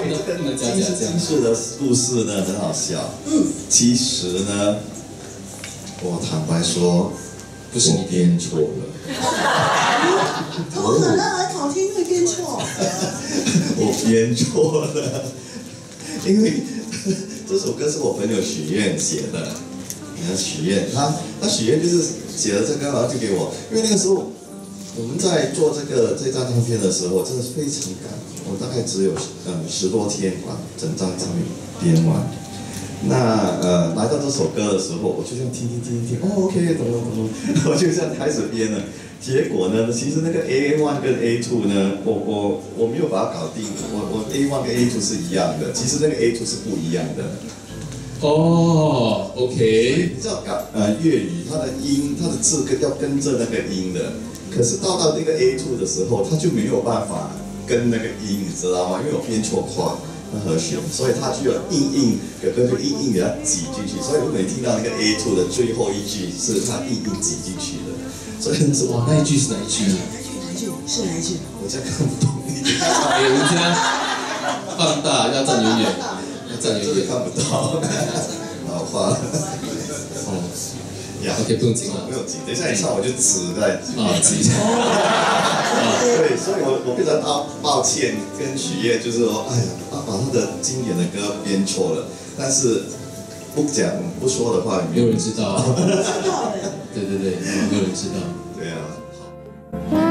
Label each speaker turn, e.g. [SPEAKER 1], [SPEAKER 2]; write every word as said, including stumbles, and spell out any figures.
[SPEAKER 1] 这个今生今世的故事呢很好笑。嗯，其实呢，我坦白说，不是你编错了。
[SPEAKER 2] 怎么可能很好听会编错？
[SPEAKER 1] 我编错了，因为这首歌是我朋友许愿写的。你看许愿，他他许愿就是写了这个，然后就给我，因为那个时候。我们在做这个这张唱片的时候，真的非常赶，我大概只有嗯十多天把整张唱片编完。那呃来到这首歌的时候，我就这样听听听听，哦 OK， 懂懂懂懂，我就这样开始编了。结果呢，其实那个 A 一 跟 A 二 呢，我我我没有把它搞定，我我 A 一 跟 A 二 是一样的，其实那个 A 二 是不一样的。
[SPEAKER 3] 哦 ，OK。
[SPEAKER 1] 你知道搞呃粤语，它的音它的字跟要跟着那个音的。可是到到那个 A 二 的时候，他就没有办法跟那个音，你知道吗？因为我编错块那和弦，所以他就要硬硬跟跟就硬硬给它挤进去。所以如果你听到那个 A 二 的最后一句是他硬硬挤进去的，所以那是
[SPEAKER 3] 哇，那一句是哪一句呢？
[SPEAKER 2] 哪一句？哪一句？是哪一句？
[SPEAKER 1] 我真看不懂。你
[SPEAKER 3] 哎，人家放大要站远远，要站远远，
[SPEAKER 1] 看不到，老花了。
[SPEAKER 3] 哦。OK， 不用紧了，
[SPEAKER 1] 不用紧。等一下你唱我就词在
[SPEAKER 3] 啊，记一下。
[SPEAKER 1] 对，所以我我非常抱抱歉跟许愿，就是说，哎呀，把把他的经典的歌编错了，但是不讲不说的话，
[SPEAKER 3] 没有人知道。
[SPEAKER 2] 知道的。
[SPEAKER 3] 对对对，没有人知道。
[SPEAKER 1] 对啊。